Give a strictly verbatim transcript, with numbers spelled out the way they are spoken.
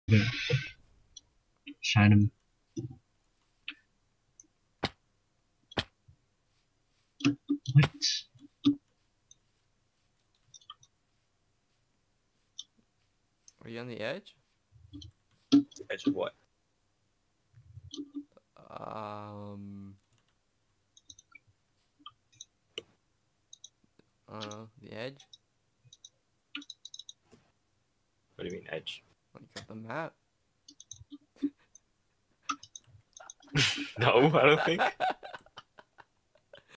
Yeah. Shine him. What? Are you on the edge? Edge of what? Um. Uh, the edge? What do you mean edge? Like of the map? No, I don't think.